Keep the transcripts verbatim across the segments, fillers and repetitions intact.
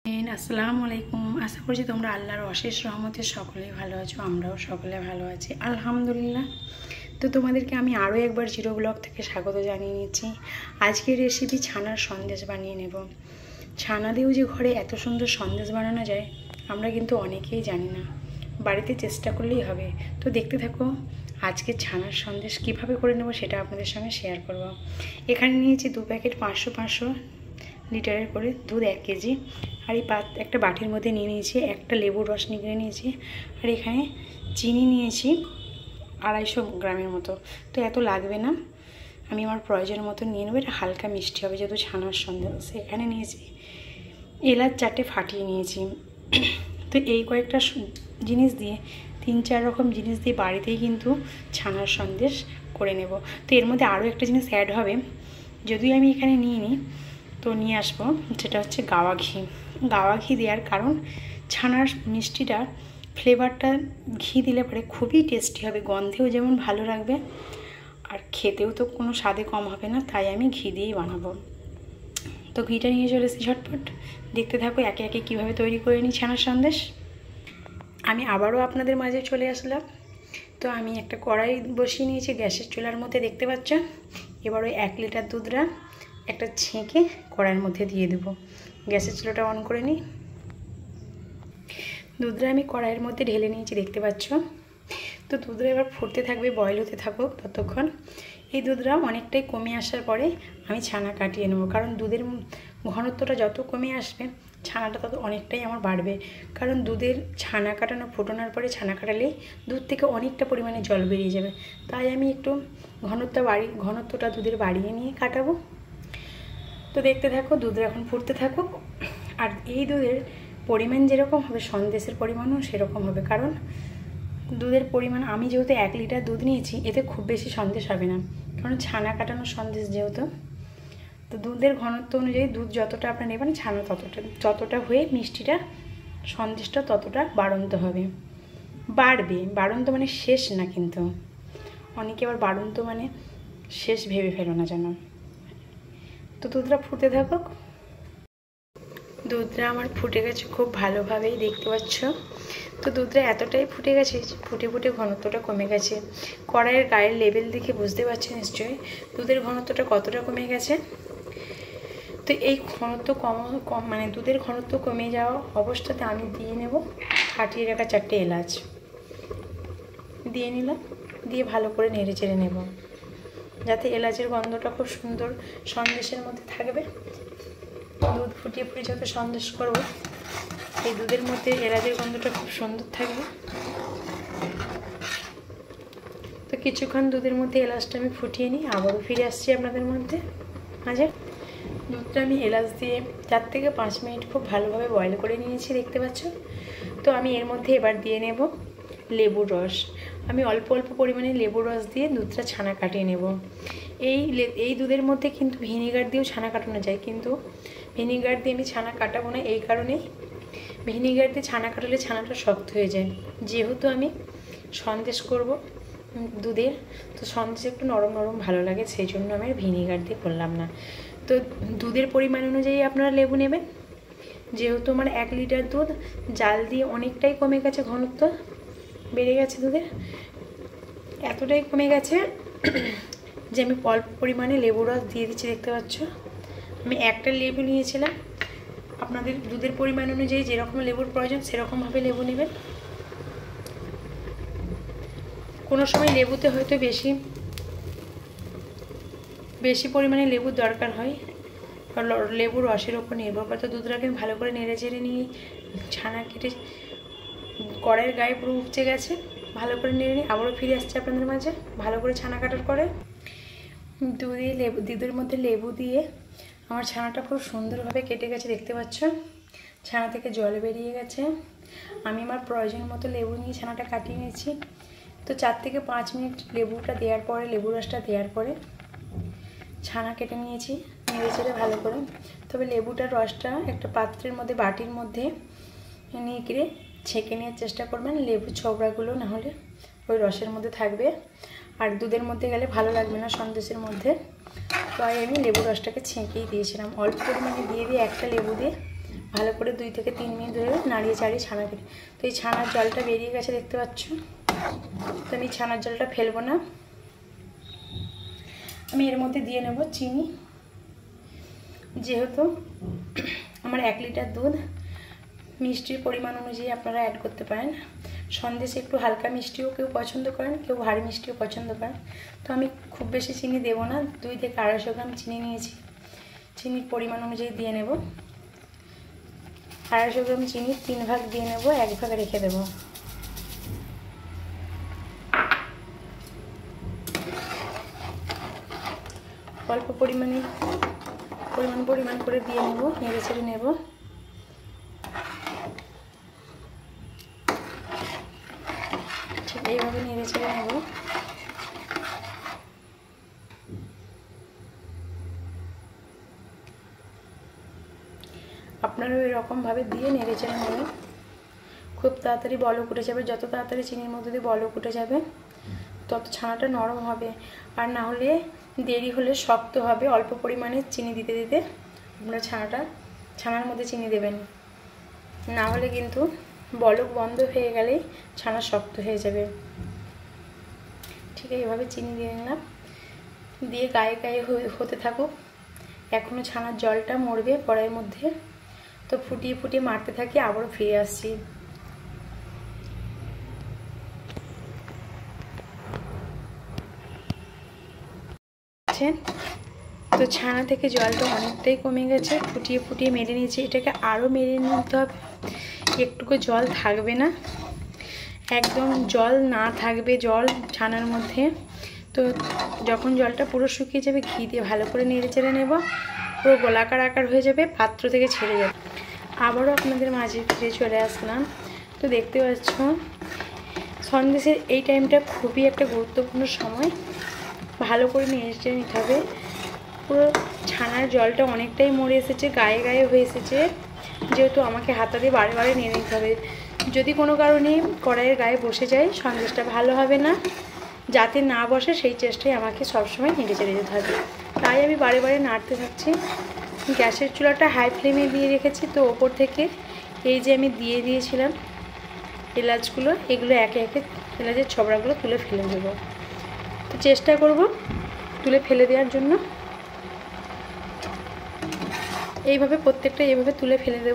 আসসালামু আলাইকুম। আশা করছি তোমরা আল্লাহর অশেষ রহমতে সকলেই ভালো আছো, আমরাও সকলে ভালো আছি আলহামদুলিল্লাহ। তো তোমাদেরকে আমি আরও একবার জিরো ব্লগ থেকে স্বাগত জানিয়ে নিচ্ছি। আজকের রেসিপি ছানার সন্দেশ বানিয়ে নেব। ছানা দিয়েও যে ঘরে এত সুন্দর সন্দেশ বানানো যায় আমরা কিন্তু অনেকেই জানি না, বাড়িতে চেষ্টা করলেই হবে। তো দেখতে থাকো আজকে ছানার সন্দেশ কীভাবে করে নেব সেটা আপনাদের সঙ্গে শেয়ার করব। এখানে নিয়েছি দু প্যাকেট পাঁচশো পাঁচশো লিটারের করে দুধ, এক কেজি। আর এই পাত একটা বাটির মধ্যে নিয়ে নিয়েছি একটা লেবুর রস নিয়ে নিয়েছি। আর এখানে চিনি নিয়েছি আড়াইশো গ্রামের মতো। তো এত লাগবে না, আমি আমার প্রয়োজনের মতো নিয়ে নেবো। এটা হালকা মিষ্টি হবে যেহেতু ছানার সন্দেশ। এখানে নিয়েছি এলাচ চারটে ফাটিয়ে নিয়েছি। তো এই কয়েকটা জিনিস দিয়ে তিন চার রকম জিনিস দিয়ে বাড়িতেই কিন্তু ছানার সন্দেশ করে নেব। তো এর মধ্যে আরও একটা জিনিস অ্যাড হবে, যদিও আমি এখানে নিয়ে নিই, তো নিয়ে আসবো, সেটা হচ্ছে গাওয়া ঘি। গাওয়া ঘি দেওয়ার কারণ ছানার মিষ্টিটা ফ্লেভারটা ঘি দিলে পরে খুবই টেস্টি হবে, গন্ধেও যেমন ভালো লাগবে আর খেতেও তো কোনো স্বাদে কম হবে না, তাই আমি ঘি দিয়েই বানাবো। তো ঘিটা নিয়ে চলে এসেছি ঝটপট। দেখতে থাকো একে একে কীভাবে তৈরি করে নিই ছানার সন্দেশ। আমি আবারও আপনাদের মাঝে চলে আসলাম। তো আমি একটা কড়াই বসিয়ে নিয়েছি গ্যাসের চুলার মধ্যে, দেখতে পাচ্ছ। এবার ওই এক লিটার দুধটা একটা ছেঁকে কড়াইয়ের মধ্যে দিয়ে দেবো। গ্যাসের চুলাটা অন করে নিই। দুধটা আমি কড়াইয়ের মধ্যে ঢেলে নিয়েছি, দেখতে পাচ্ছ। তো দুধটা এবার ফুটতে থাকবে, বয়েল হতে থাকুক ততক্ষণ। এই দুধটা অনেকটাই কমে আসার পরে আমি ছানা কাটিয়ে নেবো, কারণ দুধের ঘনত্বটা যত কমে আসবে ছানাটা তত অনেকটাই আমার বাড়বে। কারণ দুধের ছানা কাটানো ফোটানোর পরে ছানা কাটালেই দুধ থেকে অনেকটা পরিমাণে জল বেরিয়ে যাবে, তাই আমি একটু ঘনত্ব বাড়ি ঘনত্বটা দুধের বাড়িয়ে নিয়ে কাটাবো। তো দেখতে থাকো দুধটা এখন ফুটতে থাকুক। আর এই দুধের পরিমাণ যেরকম হবে সন্দেশের পরিমাণও সেরকম হবে, কারণ দুধের পরিমাণ আমি যেহেতু এক লিটার দুধ নিয়েছি এতে খুব বেশি সন্দেশ হবে না, কারণ ছানা কাটানো সন্দেশ যেহেতু। তো দুধের ঘনত্ব অনুযায়ী দুধ যতটা আপনারা নেবেন ছানা ততটা যতটা হয়ে মিষ্টিটা সন্দেশটা ততটা বাড়ন্ত হবে, বাড়বে। বাড়ন্ত মানে শেষ না, কিন্তু অনেকে আবার বাড়ন্ত মানে শেষ ভেবে ফেলো না যেন। তো দুধটা ফুটে থাকুক। দুধটা আমার ফুটে গেছে খুব ভালোভাবেই, দেখতে পাচ্ছ। তো দুধটা এতটাই ফুটে গেছে, ফুটে ফুটে ঘনত্বটা কমে গেছে। কড়াইয়ের গায়ের লেভেল দেখে বুঝতে পারছো নিশ্চয়ই দুধের ঘনত্বটা কতটা কমে গেছে। তো এই ঘনত্ব কম কম মানে দুধের ঘনত্ব কমে যাওয়া অবস্থাতে আমি দিয়ে নেব ফাটিয়ে রাখা চারটে এলাচ দিয়ে নিলাম। দিয়ে ভালো করে নেড়ে চেড়ে নেব, যাতে এলাচের গন্ধটা খুব সুন্দর সন্দেশের মধ্যে থাকবে। দুধ ফুটিয়ে ফুটিয়ে যত সন্দেশ করবো এই দুধের মধ্যে এলাচের গন্ধটা খুব সুন্দর থাকবে। তো কিছুক্ষণ দুধের মধ্যে এলাচটা আমি ফুটিয়ে নিই, আবারও ফিরে আসছি আপনাদের মধ্যে মাঝে। দুধটা আমি এলাচ দিয়ে চার থেকে পাঁচ মিনিট খুব ভালোভাবে বয়েল করে নিয়েছি, দেখতে পাচ্ছ। তো আমি এর মধ্যে এবার দিয়ে নেব লেবুর রস। আমি অল্প অল্প পরিমাণে লেবুর রস দিয়ে দুধটা ছানা কাটিয়ে নেব। এই এই দুধের মধ্যে কিন্তু ভিনিগার দিয়েও ছানা কাটানো যায়, কিন্তু ভিনিগার দিয়ে আমি ছানা কাটাবো না, এই কারণেই ভিনিগার দিয়ে ছানা কাটালে ছানাটা শক্ত হয়ে যায়। যেহেতু আমি সন্দেশ করব দুধের, তো সন্দেশ একটু নরম নরম ভালো লাগে, সেই জন্য আমি ভিনিগার দিয়ে করলাম না। তো দুধের পরিমাণ অনুযায়ী আপনারা লেবু নেবেন। যেহেতু আমার এক লিটার দুধ জাল দিয়ে অনেকটাই কমে গেছে, ঘনত্ব বেড়ে গেছে দুধের, এতটাই কমে গেছে যে আমি অল্প পরিমাণে লেবু রস দিয়ে দিচ্ছি, দেখতে পাচ্ছ। আমি একটা লেবু নিয়েছিলাম, আপনাদের দুধের পরিমাণ অনুযায়ী যেরকম লেবুর প্রয়োজন সেরকমভাবে লেবু নেবেন। কোনো সময় লেবুতে হয়তো বেশি বেশি পরিমাণে লেবুর দরকার হয়, লেবুর রসের ওপর নির্ভর করে। তো দুধটাকে ভালো করে নেড়ে চেড়ে নিয়ে ছানা কেটে কড়াইয়ের গায়ে পুরো উপচে গেছে, ভালো করে নেড়ে নিয়ে আবারও ফিরে আসছে আপনাদের মাঝে। ভালো করে ছানা কাটার পরে দুধে লেবু দুধের মধ্যে লেবু দিয়ে আমার ছানাটা খুব সুন্দরভাবে কেটে গেছে, দেখতে পাচ্ছ। ছানা থেকে জল বেরিয়ে গেছে। আমি আমার প্রয়োজন মতো লেবু নিয়ে ছানাটা কাটিয়ে নিয়েছি। তো চার থেকে পাঁচ মিনিট লেবুটা দেওয়ার পরে লেবু রসটা দেওয়ার পরে ছানা কেটে নিয়েছি নেড়ে চেড়ে ভালো করে। তবে লেবুটার রসটা একটা পাত্রের মধ্যে বাটির মধ্যে নিয়ে গিয়ে ছেঁকে নেওয়ার চেষ্টা করবেন, লেবু ছোবড়াগুলো নাহলে ওই রসের মধ্যে থাকবে আর দুধের মধ্যে গেলে ভালো লাগবে না সন্দেশের মধ্যে। তাই আমি লেবু রসটাকে ছেঁকেই দিয়েছিলাম, অল্প পরিমাণে দিয়ে দিয়ে একটা লেবু দিয়ে ভালো করে দুই থেকে তিন মিনিট ধরে নাড়িয়ে চাড়িয়ে ছানাকে। তো এই ছানার জলটা বেরিয়ে গেছে দেখতে পাচ্ছ। তো আমি ছানার জলটা ফেলবো না, আমি এর মধ্যে দিয়ে নেব চিনি। যেহেতু আমার এক লিটার দুধ, মিষ্টির পরিমাণ অনুযায়ী আপনারা অ্যাড করতে পারেন। সন্দেশে একটু হালকা মিষ্টিও কেউ পছন্দ করেন, কেউ ভারী মিষ্টিও পছন্দ করেন। তো আমি খুব বেশি চিনি দেব না, দুই থেকে আড়াইশো গ্রাম চিনি নিয়েছি। চিনির পরিমাণ অনুযায়ী দিয়ে নেব। আড়াইশো গ্রাম চিনি তিন ভাগ দিয়ে নেব, এক ভাগ রেখে দেব। অল্প পরিমাণে পরিমাণ পরিমাণ করে দিয়ে নেব, নেড়ে ছেড়ে নেব। ঠিক এইভাবে নেড়ে ছেড়ে নেব। আপনারা এরকমভাবে দিয়ে নেড়ে চেড়ে নেবেন। খুব তাড়াতাড়ি বলক উঠে যাবে, যত তাড়াতাড়ি চিনির মধ্যে দিয়ে বলক উঠে যাবে তত ছানাটা নরম হবে। আর না হলে দেরি হলে শক্ত হবে। অল্প পরিমাণে চিনি দিতে দিতে আপনারা ছানাটা ছানার মধ্যে চিনি দেবেন, না হলে কিন্তু বলক বন্ধ হয়ে গেলেই ছানা শক্ত হয়ে যাবে। ঠিক এইভাবে চিনি দিয়ে নিলাম, দিয়ে গায়ে গায়ে হতে থাকুক। এখনও ছানার জলটা মরবে কড়াইয়ের মধ্যে, তো ফুটিয়ে ফুটিয়ে মারতে থাকি। আবারও ফিরে আসছি। তো ছানা থেকে জলটা অনেকটাই কমে গেছে, ফুটিয়ে ফুটিয়ে মেরে নিয়েছি। এটাকে আরও মেরে নিতে হবে, একটুকু জল থাকবে না, একদম জল না থাকবে জল ছানার মধ্যে। তো যখন জলটা পুরো শুকিয়ে যাবে, ঘি দিয়ে ভালো করে নেড়ে চেড়ে নেব, পুরো গোলাকার আকার হয়ে যাবে, পাত্র থেকে ছেড়ে যাবে। আবারও আপনাদের মাঝে ফিরে চলে আসলাম। তো দেখতে পাচ্ছ সন্দেশের এই টাইমটা খুবই একটা গুরুত্বপূর্ণ সময়, ভালো করে নেড়ে চেড়ে নিতে হবে। পুরো ছানার জলটা অনেকটাই মরে এসেছে, গায়ে গায়ে হয়ে এসেছে, যেহেতু আমাকে হাতা দিয়ে বারে বারে নেড়ে নিতে হবে। যদি কোনো কারণে কড়াইয়ের গায়ে বসে যায় সন্দেশটা ভালো হবে না, যাতে না বসে সেই চেষ্টায় আমাকে সবসময় নেড়ে চেড়ে যেতে হবে। তাই আমি বারে বারে নাড়তে থাকছি। গ্যাসের চুলাটা হাই ফ্লেমে দিয়ে রেখেছি। তো ওপর থেকে এই যে আমি দিয়ে দিয়েছিলাম এলাচগুলো, এগুলো একে একে এলাচের ছবড়াগুলো তুলে ফেলে দেবো। তো চেষ্টা করব তুলে ফেলে দেওয়ার জন্য। এইভাবে প্রত্যেকটা এইভাবে তুলে ফেলে দেব।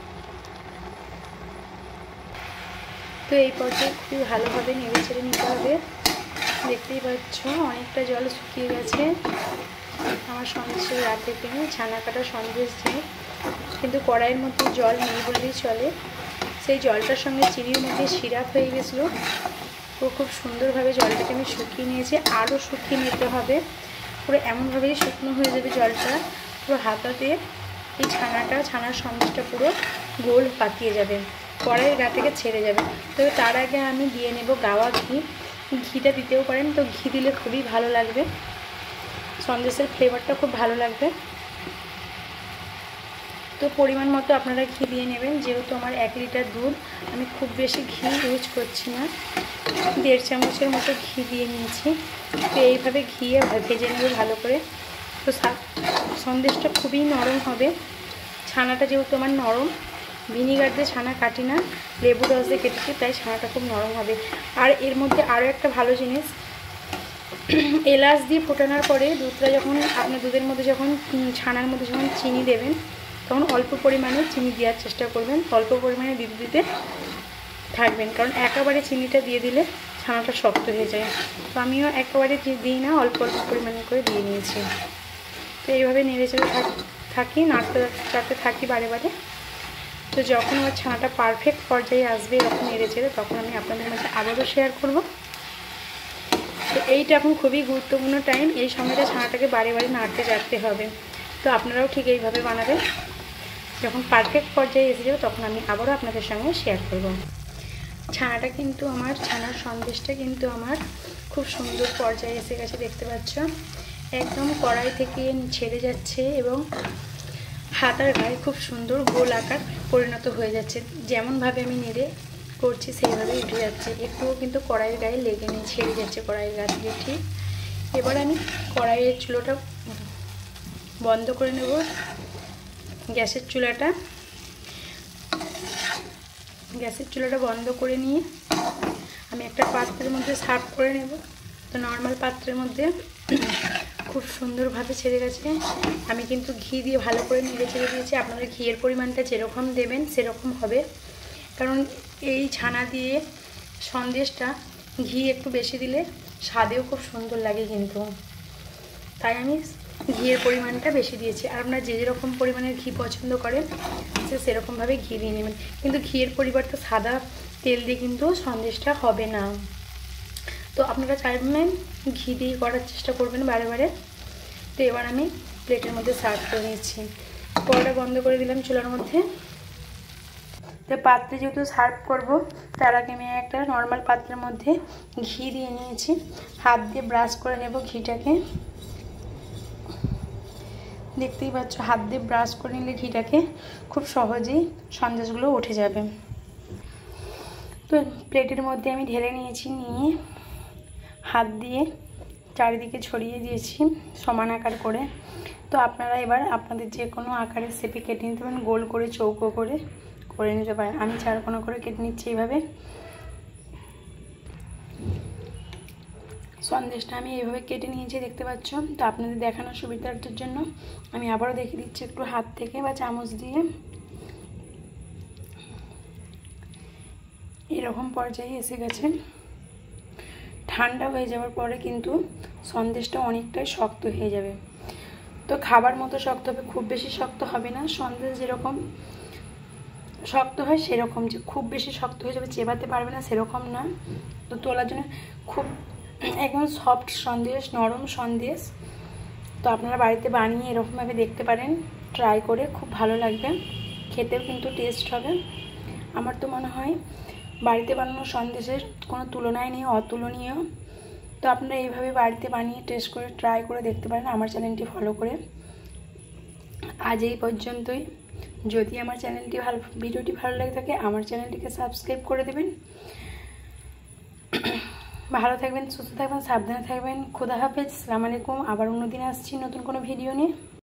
তো এই পর্যায়ে খুবই ভালোভাবে নেড়ে ছেড়ে নিতে হবে। দেখতেই পাচ্ছ অনেকটা জল শুকিয়ে গেছে আমার সন্দেশের রাতে থেকে ছানা কাটা সন্দেশ দিয়ে, কিন্তু কড়াইয়ের মধ্যে জল নেই বললেই চলে। সেই জলটার সঙ্গে চিনির মধ্যে সিরাপ হয়ে গেছিলো। তো খুব সুন্দরভাবে জলটাকে আমি শুকিয়ে নিয়েছি, আরও শুকিয়ে নিতে হবে। পুরো এমনভাবেই শুকনো হয়ে যাবে জলটা, পুরো হাতাতে এই ছানাটা ছানার সন্দেশটা পুরো গোল পাকিয়ে যাবে, কড়াইয়ের গা থেকে ছেড়ে যাবে। তবে তার আগে আমি দিয়ে নেব গাওয়া ঘি। ঘিটা দিতেও পারেন, তো ঘি দিলে খুবই ভালো লাগবে, সন্দেশের ফ্লেভারটা খুব ভালো লাগবে। তো পরিমাণ মতো আপনারা ঘি দিয়ে নেবেন। যেহেতু আমার এক লিটার দুধ, আমি খুব বেশি ঘি ইউজ করছি না, দেড় চামচের মতো ঘি দিয়ে নিয়েছি। তো এইভাবে ঘিয়ে ভেজে নেব ভালো করে। তো সন্দেশটা খুবই নরম হবে। ছানাটা যেহেতু আমার নরম, ভিনিগার দিয়ে ছানা কাটি না, লেবু রস দিয়ে কেটেছি, তাই ছানাটা খুব নরম হবে। আর এর মধ্যে আরও একটা ভালো জিনিস, এলাচ দিয়ে ফোটানোর পরে দুধটা যখন আপনার দুধের মধ্যে যখন ছানার মধ্যে যখন চিনি দেবেন, তখন অল্প পরিমাণে চিনি দেওয়ার চেষ্টা করবেন, অল্প পরিমাণে দিতে দিতে থাকবেন, কারণ একেবারে চিনিটা দিয়ে দিলে ছানাটা শক্ত হয়ে যায়। তো আমিও একেবারে দিই না, অল্প অল্প পরিমাণে করে দিয়ে নিয়েছি। তো এইভাবে নেড়ে চেড়ে থাকি, নাড়তে নাড়তে থাকি বারে বারে। তো যখন আমার ছানাটা পারফেক্ট পর্যায়ে আসবে এরকম নেড়ে চেড়ে, তখন আমি আপনাদের মাঝে আবারও শেয়ার করব। তো এইটা এখন খুবই গুরুত্বপূর্ণ টাইম, এই সময়টা ছানাটাকে বারে বারে নাড়তে চাড়তে হবে। তো আপনারাও ঠিক এইভাবে বানাবেন। যখন পারফেক্ট পর্যায়ে এসে যাবে তখন আমি আবারও আপনাদের সঙ্গে শেয়ার করব। ছানাটা কিন্তু আমার ছানার সন্দেশটা কিন্তু আমার খুব সুন্দর পর্যায়ে এসে গেছে, দেখতে পাচ্ছ একদম কড়াই থেকে ছেড়ে যাচ্ছে এবং হাতার গায়ে খুব সুন্দর গোল আকার পরিণত হয়ে যাচ্ছে। যেমনভাবে আমি নেড়ে করছি সেইভাবেই উঠে যাচ্ছে, একটুও কিন্তু কড়াইয়ের গায়ে লেগে নেই, ছেড়ে যাচ্ছে কড়াইয়ের গা থেকে। ঠিক এবার আমি কড়াইয়ের চুলোটা বন্ধ করে নেব, গ্যাসের চুলাটা। গ্যাসের চুলাটা বন্ধ করে নিয়ে আমি একটা পাত্রের মধ্যে সার্ভ করে নেব। তো নর্মাল পাত্রের মধ্যে খুব সুন্দরভাবে ছেড়ে গেছে। আমি কিন্তু ঘি দিয়ে ভালো করে নেড়ে ছেড়ে দিয়েছি। আপনারা ঘিয়ের পরিমাণটা যেরকম দেবেন সেরকম হবে, কারণ এই ছানা দিয়ে সন্দেশটা ঘি একটু বেশি দিলে স্বাদেও খুব সুন্দর লাগে কিন্তু, তাই আমি ঘিয়ের পরিমাণটা বেশি দিয়েছি। আর আপনারা যে যেরকম পরিমাণের ঘি পছন্দ করেন সে সেরকমভাবে ঘি দিয়ে নেবেন, কিন্তু ঘিয়ের পরিবর্তে সাদা তেল দিয়ে কিন্তু সন্দেশটা হবে না। তো আপনারা চাইবেন ঘি দিয়ে করার চেষ্টা করবেন বারে বারে। তো এবার আমি প্লেটের মধ্যে সার্ভ করে নিচ্ছি। কড়াটা বন্ধ করে দিলাম চুলার মধ্যে। তো পাত্রে যেহেতু সার্ভ করব তার আগে আমি একটা নর্মাল পাত্রের মধ্যে ঘি দিয়ে নিয়েছি। হাত দিয়ে ব্রাশ করে নেব ঘিটাকে। দেখতেই পাচ্ছ হাত দিয়ে ব্রাশ করে নিলে ঘিটাকে খুব সহজেই সন্দেশগুলো উঠে যাবে। তো প্লেটের মধ্যে আমি ঢেলে নিয়েছি, নিয়ে হাত দিয়ে চারিদিকে ছড়িয়ে দিয়েছি সমান আকার করে। তো আপনারা এবার আপনাদের যে কোনো আকারের শেপে কেটে নিতে পারেন, গোল করে চৌকো করে করে নিতে পারেন। আমি চারকোনা করে কেটে নিচ্ছি এইভাবে। সন্দেশটা আমি এইভাবে কেটে নিয়েছি দেখতে পাচ্ছ। তো আপনাদের দেখানোর সুবিধার্থের জন্য আমি আবারও দেখিয়ে দিচ্ছি একটু হাত থেকে বা চামচ দিয়ে। এরকম পর্যায়ে এসে গেছে। ঠান্ডা হয়ে যাওয়ার পরে কিন্তু সন্দেশটা অনেকটাই শক্ত হয়ে যাবে। তো খাবার মতো শক্ত হবে, খুব বেশি শক্ত হবে না। সন্দেশ যেরকম শক্ত হয় সেরকম, যে খুব বেশি শক্ত হয়ে যাবে চেবাতে পারবে না সেরকম না। তো তোলার জন্য খুব একদম সফট সন্দেশ, নরম সন্দেশ। তো আপনারা বাড়িতে বানিয়ে এরকমভাবে দেখতে পারেন, ট্রাই করে খুব ভালো লাগবে, খেতেও কিন্তু টেস্ট হবে। আমার তো মনে হয় বাড়িতে বানানো সন্দেশের কোনো তুলনাই নেই, অতুলনীয়। তো আপনারা এইভাবে বাড়িতে বানিয়ে টেস্ট করে ট্রাই করে দেখতে পারেন আমার চ্যানেলটি ফলো করে। আজ এই পর্যন্তই। যদি আমার চ্যানেলটি ভালো ভিডিওটি ভালো লাগে থাকে আমার চ্যানেলটিকে সাবস্ক্রাইব করে দেবেন। ভালো থাকবেন, সুস্থ থাকবেন, সাবধানে থাকবেন। খোদা হাফেজ, আসসালামু আলাইকুম। আবার অন্যদিন আসছি নতুন কোনো ভিডিও নিয়ে।